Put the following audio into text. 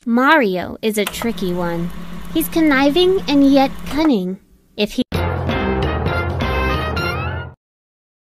Mario is a tricky one. He's conniving and yet cunning. If he